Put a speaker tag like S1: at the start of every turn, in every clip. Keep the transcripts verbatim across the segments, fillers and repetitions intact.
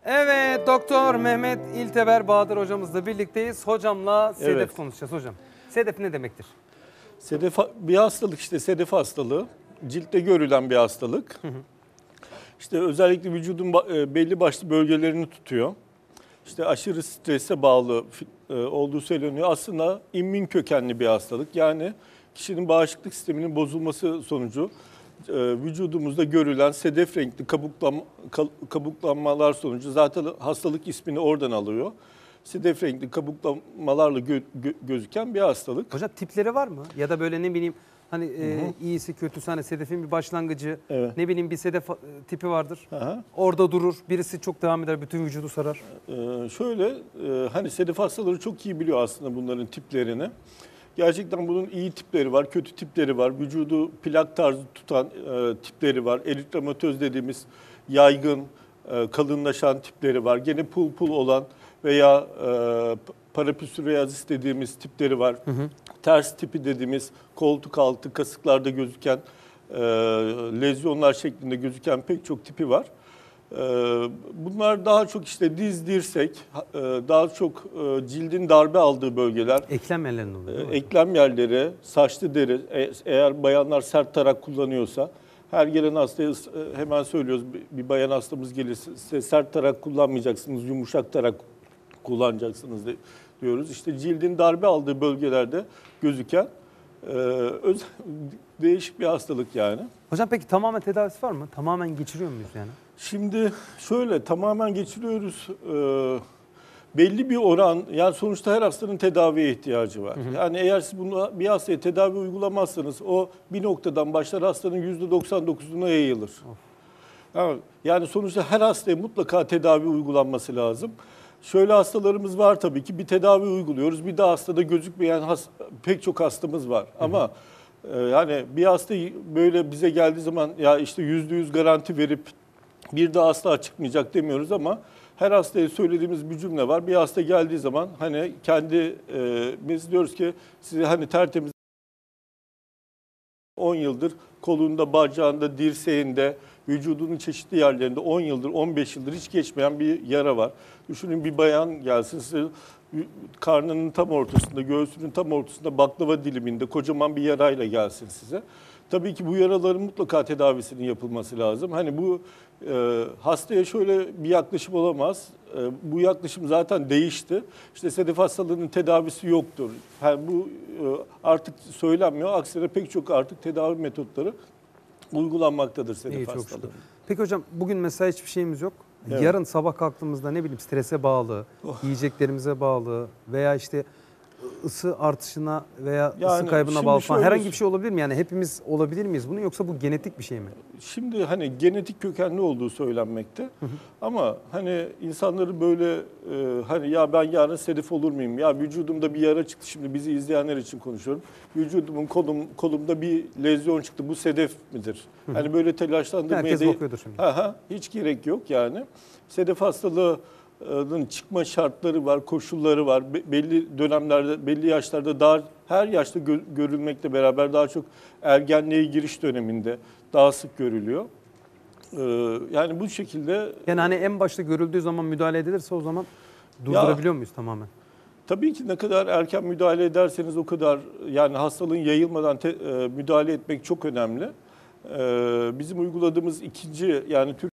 S1: Evet, Doktor Mehmet İlteber Bahadır hocamızla birlikteyiz. Hocamla sedef
S2: Evet.
S1: konuşacağız hocam. Sedef ne demektir?
S2: Sedef bir hastalık işte sedef hastalığı. Ciltte görülen bir hastalık. Hı hı. İşte özellikle vücudun belli başlı bölgelerini tutuyor. İşte aşırı strese bağlı olduğu söyleniyor. Aslında immün kökenli bir hastalık. Yani kişinin bağışıklık sisteminin bozulması sonucu vücudumuzda görülen sedef renkli kabuklanma, kabuklanmalar sonucu zaten hastalık ismini oradan alıyor. Sedef renkli kabuklanmalarla gö, gö, gözüken bir hastalık.
S1: Hocam tipleri var mı? Ya da böyle ne bileyim hani e, iyisi kötüsü hani sedefin bir başlangıcı, evet. Ne bileyim bir sedef tipi vardır. Aha. Orada durur, birisi çok devam eder, bütün vücudu sarar.
S2: Ee, şöyle e, hani sedef hastaları çok iyi biliyor aslında bunların tiplerini. Gerçekten bunun iyi tipleri var, kötü tipleri var. Vücudu plak tarzı tutan e, tipleri var. Eritromatöz dediğimiz yaygın, e, kalınlaşan tipleri var. Gene pul pul olan veya e, parapsoriasis dediğimiz tipleri var. Hı hı. Ters tipi dediğimiz koltuk altı, kasıklarda gözüken e, lezyonlar şeklinde gözüken pek çok tipi var. E, bunlar daha çok işte diz, dirsek, e, daha çok e, cildin darbe aldığı bölgeler.
S1: Eklem yerlerinde oluyor.
S2: E, eklem yerleri, saçlı deri, e, eğer bayanlar sert tarak kullanıyorsa, her gelen hastaya hemen söylüyoruz, bir bayan hastamız gelirse sert tarak kullanmayacaksınız, yumuşak tarak kullanacaksınız diyoruz. İşte cildin darbe aldığı bölgelerde gözüken e, öz, değişik bir hastalık yani.
S1: Hocam peki tamamen tedavisi var mı? Tamamen geçiriyor muyuz yani?
S2: Şimdi şöyle tamamen geçiriyoruz. E, belli bir oran, yani sonuçta her hastanın tedaviye ihtiyacı var. Hı hı. Yani eğer siz bunu bir hastaya tedavi uygulamazsanız o bir noktadan başlar hastanın yüzde doksan dokuzuna yayılır. Of. Yani sonuçta her hastaya mutlaka tedavi uygulanması lazım. Şöyle hastalarımız var tabii ki, bir tedavi uyguluyoruz. Bir de hastada gözükmeyen has, pek çok hastamız var. Hı hı. Ama e, yani bir hasta böyle bize geldiği zaman ya işte yüzde yüz garanti verip bir daha asla çıkmayacak demiyoruz ama her hastaya söylediğimiz bir cümle var. Bir hasta geldiği zaman hani kendi e, biz diyoruz ki size hani tertemiz on yıldır kolunda, bacağında, dirseğinde, vücudunun çeşitli yerlerinde on yıldır, on beş yıldır hiç geçmeyen bir yara var. Düşünün bir bayan gelsin size karnının tam ortasında, göğsünün tam ortasında baklava diliminde kocaman bir yarayla gelsin size. Tabii ki bu yaraların mutlaka tedavisinin yapılması lazım. Hani bu e, hastaya şöyle bir yaklaşım olamaz. E, bu yaklaşım zaten değişti. İşte sedef hastalığının tedavisi yoktur. Yani bu e, artık söylenmiyor. Aksine pek çok artık tedavi metotları uygulanmaktadır sedef İyi, hastalığı.
S1: Peki hocam bugün mesela hiçbir şeyimiz yok. Evet. Yarın sabah kalktığımızda ne bileyim strese bağlı, oh. yiyeceklerimize bağlı veya işte ısı artışına veya yani ısı kaybına bağlı falan herhangi bir şey olabilir mi? Yani hepimiz olabilir miyiz bunun yoksa bu genetik bir şey mi?
S2: Şimdi hani genetik kökenli olduğu söylenmekte. Hı hı. Ama hani insanları böyle e, hani ya ben yarın sedef olur muyum? Ya vücudumda bir yara çıktı, şimdi bizi izleyenler için konuşuyorum. Vücudumun kolum kolumda bir lezyon çıktı. Bu sedef midir? Hı hı. Hani böyle telaşlandırmaya
S1: herkes
S2: de,
S1: bakıyordur şimdi.
S2: Aha, hiç gerek yok yani. Sedef hastalığı çıkma şartları var, koşulları var. Belli dönemlerde, belli yaşlarda daha her yaşta gö- görülmekle beraber daha çok ergenliğe giriş döneminde daha sık görülüyor. Ee, yani bu şekilde.
S1: Yani hani en başta görüldüğü zaman müdahale edilirse o zaman durdurabiliyor ya, muyuz tamamen?
S2: Tabii ki ne kadar erken müdahale ederseniz o kadar yani hastalığın yayılmadan te, e, müdahale etmek çok önemli. Ee, bizim uyguladığımız ikinci yani Türk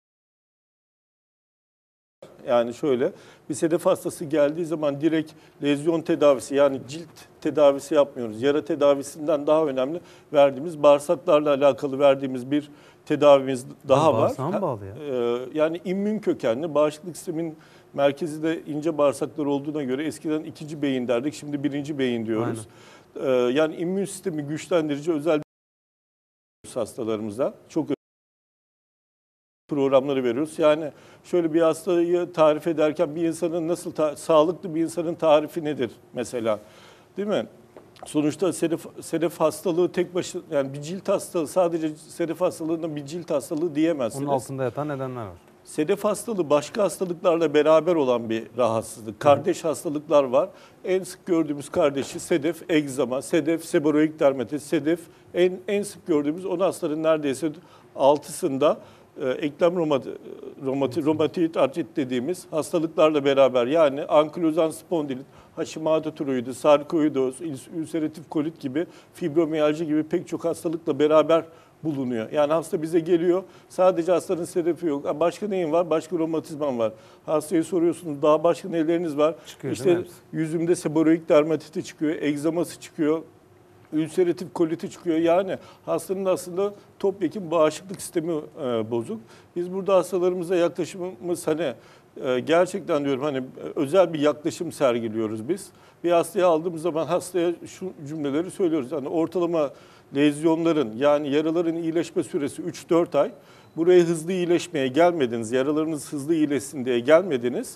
S2: Yani şöyle, bir sedef hastası geldiği zaman direkt lezyon tedavisi yani cilt tedavisi yapmıyoruz. Yara tedavisinden daha önemli verdiğimiz bağırsaklarla alakalı verdiğimiz bir tedavimiz daha var.
S1: Bağırsağa mı bağlı ya?
S2: Yani immün kökenli, bağışıklık sistemin merkezi de ince bağırsaklar olduğuna göre eskiden ikinci beyin derdik, şimdi birinci beyin diyoruz. Aynen. Yani immün sistemi güçlendirici özel hastalarımızda çok programları veriyoruz. Yani şöyle bir hastayı tarif ederken bir insanın nasıl ta- sağlıklı bir insanın tarifi nedir mesela? Değil mi? Sonuçta sedef, sedef hastalığı tek başına yani bir cilt hastalığı sadece sedef hastalığında bir cilt hastalığı diyemezsiniz.
S1: Onun altında yatan nedenler var.
S2: Sedef hastalığı başka hastalıklarla beraber olan bir rahatsızlık. Kardeş Hı. hastalıklar var. En sık gördüğümüz kardeşi sedef egzama, sedef seboroik dermatitis, sedef en en sık gördüğümüz on hastaların neredeyse altısında e, eklem romati, romati, romatoid artrit dediğimiz hastalıklarla beraber yani ankilozan spondilit, Hashimoto tiroidi, sarkoidoz, ülseratif kolit gibi, fibromiyalji gibi pek çok hastalıkla beraber bulunuyor. Yani hasta bize geliyor, sadece hastanın sedefi yok. Başka neyin var? Başka romatizman var. Hastaya soruyorsunuz, daha başka neleriniz var?
S1: Çıkıyor,
S2: işte yüzümde seboroik dermatiti çıkıyor, egzaması çıkıyor, ülseratif koliti çıkıyor. Yani hastanın aslında topyekun bağışıklık sistemi e, bozuk. Biz burada hastalarımıza yaklaşımımız hani e, gerçekten diyorum hani özel bir yaklaşım sergiliyoruz biz. Bir hastaya aldığımız zaman hastaya şu cümleleri söylüyoruz. Yani ortalama lezyonların yani yaraların iyileşme süresi üç dört ay. Buraya hızlı iyileşmeye gelmediniz. Yaralarınız hızlı iyileşsin diye gelmediniz.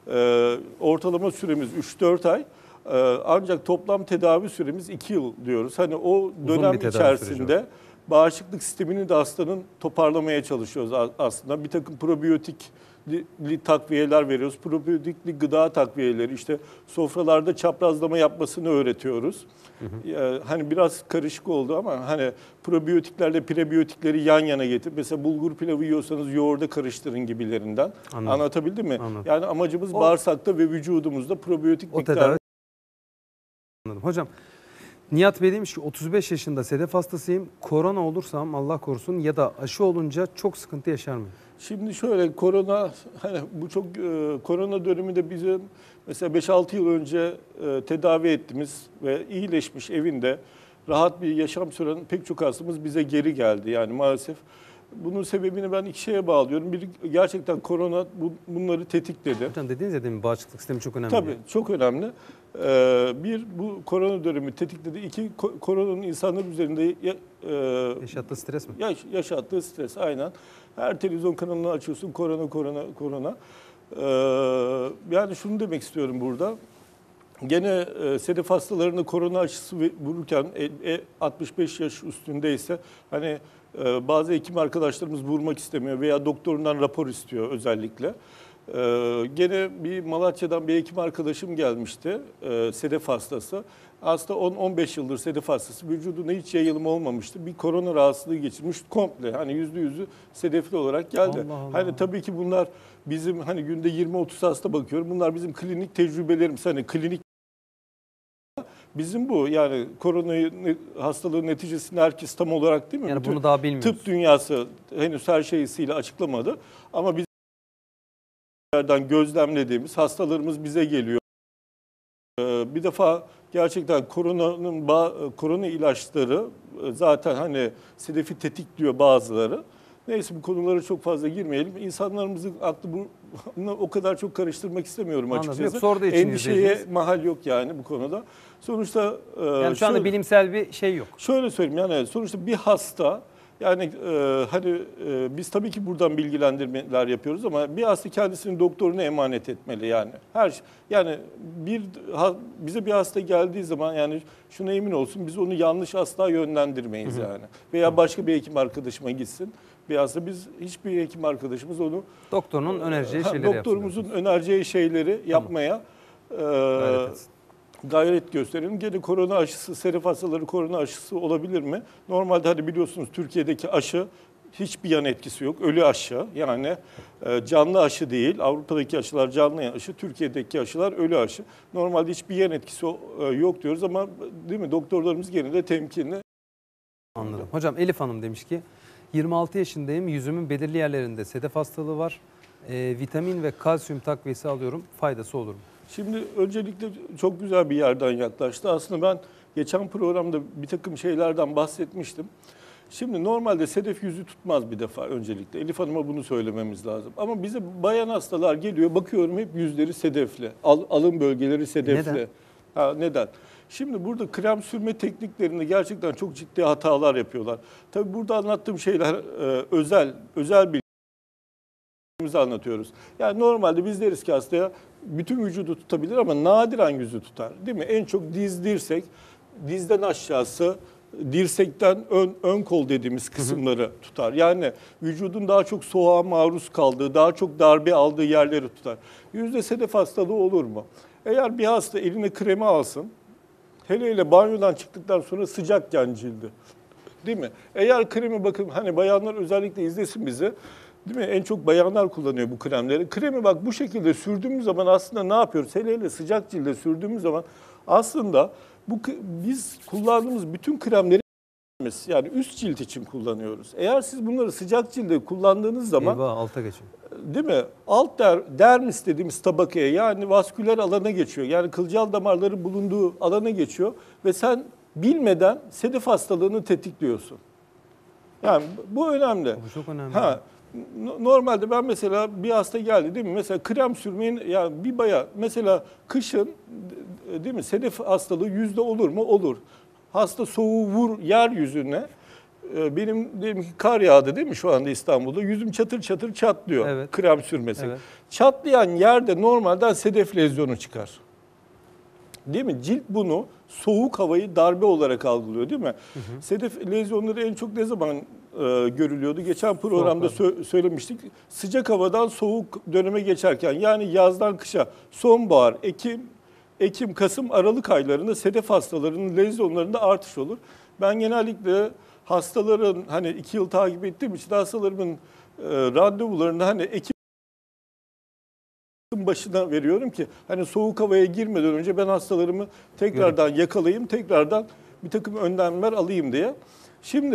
S2: E, ortalama süremiz üç dört ay. Ancak toplam tedavi süremiz iki yıl diyoruz. Hani o dönem içerisinde bağışıklık sistemini de hastanın toparlamaya çalışıyoruz aslında. Bir takım probiyotikli takviyeler veriyoruz. Probiyotikli gıda takviyeleri, işte sofralarda çaprazlama yapmasını öğretiyoruz. Hı hı. Hani biraz karışık oldu ama hani probiyotiklerle prebiyotikleri yan yana getir. Mesela bulgur pilavı yiyorsanız yoğurda karıştırın gibilerinden. Anladım. Anlatabildim mi? Anladım. Yani amacımız o, bağırsakta ve vücudumuzda probiyotik miktarı.
S1: Anladım. Hocam, Nihat Bey demiş ki otuz beş yaşında sedef hastasıyım. Korona olursam Allah korusun ya da aşı olunca çok sıkıntı yaşar mıyım?
S2: Şimdi şöyle korona hani bu çok e, korona döneminde bizim mesela beş altı yıl önce e, tedavi ettiğimiz ve iyileşmiş evinde rahat bir yaşam süren pek çok hastamız bize geri geldi. Yani maalesef bunun sebebini ben iki şeye bağlıyorum. Bir gerçekten korona bu, bunları tetikledi.
S1: Hocam dediğiniz ya demin bağışıklık sistemi çok önemli.
S2: Tabii çok önemli. Ee, bir bu korona dönemi tetikledi. İki koronanın insanlar üzerinde e,
S1: yaşattığı stres mi?
S2: Yaş, yaşattığı stres aynen. Her televizyon kanalını açıyorsun korona korona korona. Ee, yani şunu demek istiyorum burada. Gene e, sedef hastalarında korona aşısı vururken e, e, altmış beş yaş üstündeyse hani e, bazı hekim arkadaşlarımız vurmak istemiyor veya doktorundan rapor istiyor özellikle. Ee, gene bir Malatya'dan bir hekim arkadaşım gelmişti, e, sedef hastası. Hasta on on beş yıldır sedef hastası, vücuduna hiç yayılım olmamıştı. Bir korona rahatsızlığı geçirmiş komple, hani yüzde yüzü sedefli olarak geldi. Allah Allah. Hani tabii ki bunlar bizim hani günde yirmi otuz hasta bakıyorum. Bunlar bizim klinik tecrübelerimiz, hani klinik bizim bu yani korona hastalığın neticesinde herkes tam olarak değil mi?
S1: Yani
S2: Bütün
S1: bunu daha bilmiyoruz.
S2: Tıp dünyası henüz her şeysiyle açıklamadı ama biz yerden gözlemlediğimiz hastalarımız bize geliyor. Bir defa gerçekten koronanın korona ilaçları zaten hani sedefi tetikliyor bazıları. Neyse bu konulara çok fazla girmeyelim. İnsanlarımızın aklı bunu o kadar çok karıştırmak istemiyorum açıkçası.
S1: Yok,
S2: endişeye mahal yok yani bu konuda. Sonuçta
S1: yani şu anda şöyle, bilimsel bir şey yok.
S2: Şöyle söyleyeyim yani sonuçta bir hasta yani e, hani e, biz tabii ki buradan bilgilendirmeler yapıyoruz ama bir hasta kendisini doktoruna emanet etmeli yani. Her şey, yani bir ha, bize bir hasta geldiği zaman yani şuna emin olsun biz onu yanlış asla yönlendirmeyiz Hı-hı. yani. Veya başka bir hekim arkadaşıma gitsin. Bir hasta biz hiçbir hekim arkadaşımız onu
S1: doktorunun önereceği
S2: ha,
S1: şeyleri
S2: doktorumuzun önereceği şeyleri yapmaya
S1: tamam.
S2: e, gayret gösterelim. Gene korona aşısı, sedef hastaları korona aşısı olabilir mi? Normalde hani biliyorsunuz Türkiye'deki aşı hiçbir yan etkisi yok. Ölü aşı yani canlı aşı değil. Avrupa'daki aşılar canlı aşı, Türkiye'deki aşılar ölü aşı. Normalde hiçbir yan etkisi yok diyoruz ama değil mi doktorlarımız gene de temkinli.
S1: Anladım. Hocam Elif Hanım demiş ki yirmi altı yaşındayım. Yüzümün belirli yerlerinde sedef hastalığı var. E, vitamin ve kalsiyum takviyesi alıyorum. Faydası olur mu?
S2: Şimdi öncelikle çok güzel bir yerden yaklaştı. Aslında ben geçen programda bir takım şeylerden bahsetmiştim. Şimdi normalde sedef yüzü tutmaz bir defa öncelikle. Elif Hanım'a bunu söylememiz lazım. Ama bize bayan hastalar geliyor, bakıyorum hep yüzleri sedefli. Al, alın bölgeleri sedefli.
S1: Neden?
S2: Ha, neden? Şimdi burada krem sürme tekniklerinde gerçekten çok ciddi hatalar yapıyorlar. Tabii burada anlattığım şeyler e, özel, özel bir anlatıyoruz. Yani normalde biz deriz ki hastaya bütün vücudu tutabilir ama nadiren yüzü tutar. Değil mi? En çok diz, dirsek, dizden aşağısı, dirsekten ön, ön kol dediğimiz kısımları hı hı. tutar. Yani vücudun daha çok soğuğa maruz kaldığı, daha çok darbe aldığı yerleri tutar. Yüzde sedef hastalığı olur mu? Eğer bir hasta eline kremi alsın, hele hele banyodan çıktıktan sonra sıcakken cildi. Değil mi? Eğer kremi bakın hani bayanlar özellikle izlesin bizi. Değil mi? En çok bayanlar kullanıyor bu kremleri. Kremi bak bu şekilde sürdüğümüz zaman aslında ne yapıyoruz? Hele hele sıcak cilde sürdüğümüz zaman aslında bu biz kullandığımız bütün kremleri yani üst cilt için kullanıyoruz. Eğer siz bunları sıcak cilde kullandığınız zaman
S1: Eyvah, alta geçin.
S2: Değil mi? Alt der, dermis dediğimiz tabakaya yani vasküler alana geçiyor. Yani kılcal damarların bulunduğu alana geçiyor ve sen bilmeden sedef hastalığını tetikliyorsun. Yani bu önemli.
S1: Bu çok önemli.
S2: Ha, normalde ben mesela bir hasta geldi değil mi? Mesela krem sürmeyin yani bir baya mesela kışın değil mi? Sedef hastalığı yüzde olur mu? Olur. Hasta soğuğu vur yeryüzüne. Benim diyelim ki kar yağdı değil mi şu anda İstanbul'da? Yüzüm çatır çatır çatlıyor
S1: evet.
S2: krem sürmesi. Evet.
S1: Çatlayan
S2: yerde normalden sedef lezyonu çıkar. Değil mi? Cilt bunu soğuk havayı darbe olarak algılıyor değil mi? Hı hı. Sedef lezyonları en çok ne zaman e, görülüyordu? Geçen programda sö- söylemiştik. Sıcak havadan soğuk döneme geçerken yani yazdan kışa, sonbahar, Ekim, Ekim, Kasım, Aralık aylarında sedef hastalarının lezyonlarında artış olur. Ben genellikle hastaların hani iki yıl takip ettiğim için hastalarımın e, randevularını hani Ekim başına veriyorum ki hani soğuk havaya girmeden önce ben hastalarımı tekrardan yakalayayım, tekrardan bir takım önlemler alayım diye. Şimdi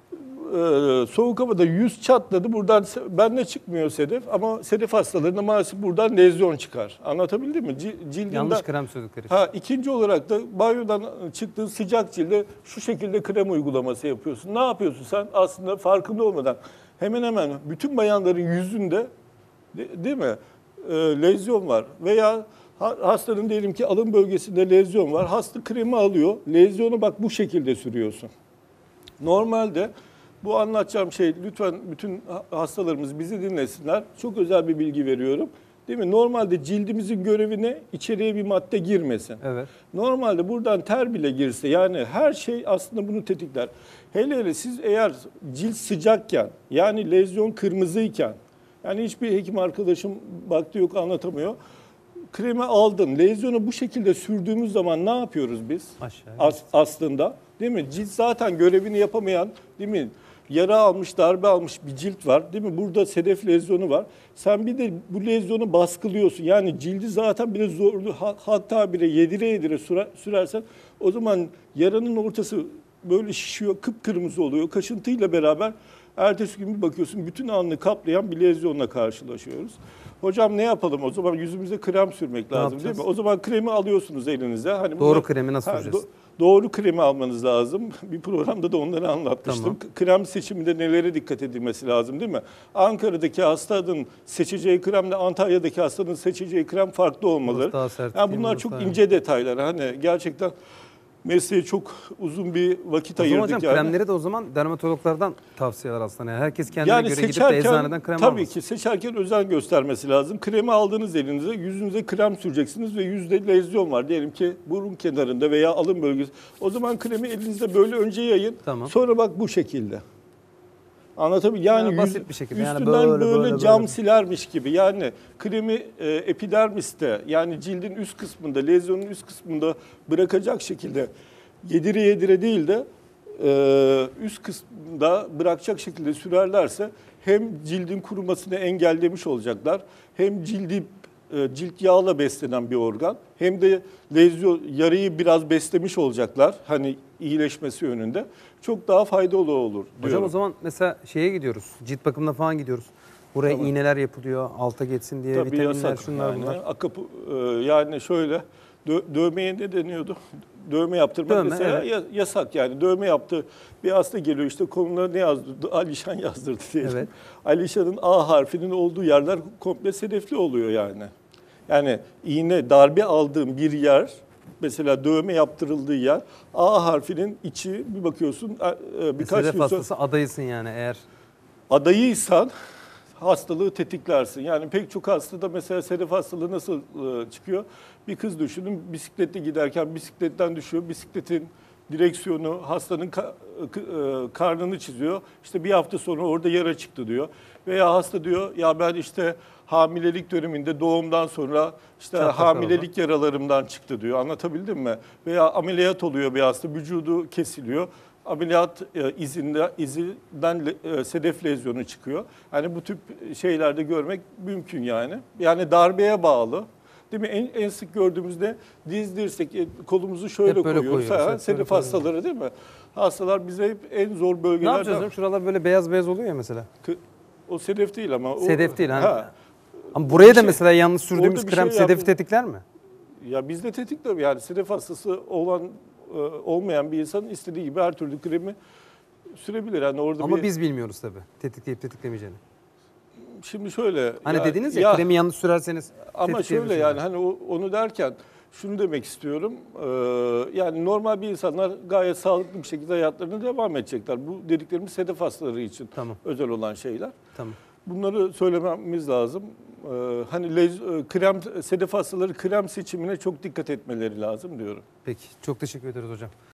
S2: e, soğuk havada yüz çatladı, buradan bende çıkmıyor sedef ama sedef hastalarında maalesef buradan lezyon çıkar. Anlatabildim mi? Cildinden,
S1: yanlış krem sürdükleri.
S2: Ha, ikinci olarak da banyodan çıktığın sıcak cilde şu şekilde krem uygulaması yapıyorsun. Ne yapıyorsun sen? Aslında farkında olmadan hemen hemen bütün bayanların yüzünde değil mi? E, lezyon var veya hastanın diyelim ki alın bölgesinde lezyon var. Hasta kremi alıyor. Lezyonu bak bu şekilde sürüyorsun. Normalde bu anlatacağım şey lütfen bütün hastalarımız bizi dinlesinler. Çok özel bir bilgi veriyorum. Değil mi? Normalde cildimizin görevine içeriye bir madde girmesin.
S1: Evet.
S2: Normalde buradan ter bile girse yani her şey aslında bunu tetikler. Hele hele siz eğer cilt sıcakken yani lezyon kırmızıyken yani hiçbir hekim arkadaşım baktı yok anlatamıyor. Kremi aldın. Lezyonu bu şekilde sürdüğümüz zaman ne yapıyoruz biz?
S1: Aşağı.
S2: As, aslında değil mi? Cilt zaten görevini yapamayan değil mi? Yara almış, darbe almış bir cilt var değil mi? Burada sedef lezyonu var. Sen bir de bu lezyonu baskılıyorsun. Yani cildi zaten bir zorlu hatta bile yedire yedire sürersen o zaman yaranın ortası böyle şişiyor, kıpkırmızı oluyor. Kaşıntıyla beraber ertesi gün bir bakıyorsun bütün alnını kaplayan bir lezyonla karşılaşıyoruz. Hocam ne yapalım o zaman yüzümüze krem sürmek
S1: ne
S2: lazım
S1: yapacağız?
S2: değil mi? O zaman kremi alıyorsunuz elinize. Hani
S1: doğru
S2: bunlar,
S1: kremi nasıl
S2: ha,
S1: süreceğiz?
S2: Do- doğru kremi almanız lazım. Bir programda da onları anlatmıştım. Tamam. Krem seçiminde nelere dikkat edilmesi lazım değil mi? Ankara'daki hastanın seçeceği kremle Antalya'daki hastanın seçeceği krem farklı olmalı. Yani bunlar çok yani. ince detaylar. Hani gerçekten mesleğe çok uzun bir vakit
S1: o
S2: ayırdık.
S1: Hocam
S2: yani.
S1: Kremleri de o zaman dermatologlardan tavsiyeler aslında. Yani herkes kendine
S2: yani
S1: göre gidip de eczaneden krem
S2: tabii
S1: almasın.
S2: ki seçerken özen göstermesi lazım. Kremi aldığınız elinize yüzünüze krem süreceksiniz ve yüzde lezyon var. Diyelim ki burun kenarında veya alın bölgesi. O zaman kremi elinizde böyle önce yayın. Tamam. Sonra bak bu şekilde. Anlatabiliyor yani, yani
S1: basit bir şekilde.
S2: Üstünden
S1: yani böyle,
S2: böyle,
S1: böyle
S2: cam
S1: böyle.
S2: silermiş gibi. Yani kremi e, epidermiste yani cildin üst kısmında, lezyonun üst kısmında bırakacak şekilde yedire yedire değil de e, üst kısmında bırakacak şekilde sürerlerse hem cildin kurumasını engellemiş olacaklar. Hem cildi e, cilt yağla beslenen bir organ. Hem de lezyon yarayı biraz beslemiş olacaklar. Hani iyileşmesi yönünde. Çok daha faydalı olur diyorum.
S1: Hocam o zaman mesela şeye gidiyoruz. Cilt bakımına falan gidiyoruz. Buraya tamam. iğneler yapılıyor. Alta geçsin diye
S2: tabii
S1: vitaminler
S2: yasak.
S1: şunlar
S2: yani,
S1: bunlar.
S2: Akapı, e, yani şöyle dö- dövmeye ne deniyordu? Dövme yaptırmak
S1: Dövme,
S2: mesela
S1: evet.
S2: yasak yani. Dövme yaptı. Bir hasta geliyor işte koluna ne yazdırdı? Alişan yazdırdı diyelim. Evet. Alişan'ın A harfinin olduğu yerler komple sedefli oluyor yani. Yani iğne, darbe aldığım bir yer, mesela dövme yaptırıldığı yer, A harfinin içi bir bakıyorsun birkaç
S1: sedef hastası adayısın yani eğer.
S2: Adayıysan hastalığı tetiklersin. Yani pek çok hastada mesela sedef hastalığı nasıl çıkıyor? Bir kız düşünün bisikletle giderken bisikletten düşüyor. Bisikletin direksiyonu hastanın karnını çiziyor. İşte bir hafta sonra orada yara çıktı diyor. Veya hasta diyor ya ben işte hamilelik döneminde doğumdan sonra işte Çatlak hamilelik araba. yaralarımdan çıktı diyor. Anlatabildim mi? Veya ameliyat oluyor bir hasta, vücudu kesiliyor. ameliyat e, izinde izinden le- e, sedef lezyonu çıkıyor. Hani bu tip şeylerde görmek mümkün yani. Yani darbeye bağlı. Değil mi? En, en sık gördüğümüzde diz dirsek e, kolumuzu şöyle
S1: Hep böyle
S2: koyuyoruz.
S1: koyuyoruz,
S2: Ha,
S1: hep
S2: sedef
S1: böyle koyuyoruz.
S2: hastaları değil mi? Hastalar bize hep en zor
S1: Ne
S2: bölgelerden.
S1: yapacağız hocam? Şuralar böyle beyaz beyaz oluyor ya mesela.
S2: Kı- O sedef değil ama. O,
S1: Sedef değil, hani.
S2: Ha.
S1: Ama buraya da
S2: şey-
S1: mesela yanlış sürdüğümüz
S2: orada bir
S1: krem
S2: şey
S1: sedefi
S2: yaptım.
S1: tetikler mi?
S2: Ya bizde tetikle yani sedef hastası olan e, olmayan bir insanın istediği gibi her türlü kremi sürebilir. Yani orada
S1: Ama
S2: bir,
S1: biz bilmiyoruz tabii tetikleyip tetiklemeyeceğini.
S2: şimdi şöyle
S1: Hani
S2: ya-
S1: dediniz ya, kremi yanlış sürerseniz
S2: ama şöyle
S1: tetikleyebilirsiniz.
S2: yani hani o- onu derken şunu demek istiyorum. e, yani normal bir insanlar gayet sağlıklı bir şekilde hayatlarına devam edecekler. Bu dediklerimiz sedef hastaları için
S1: Tamam.
S2: özel olan şeyler.
S1: Tamam.
S2: Bunları söylememiz lazım. Ee, hani lez- e, krem sedef hastaları krem seçimine çok dikkat etmeleri lazım diyorum.
S1: Peki. Çok teşekkür ederiz hocam.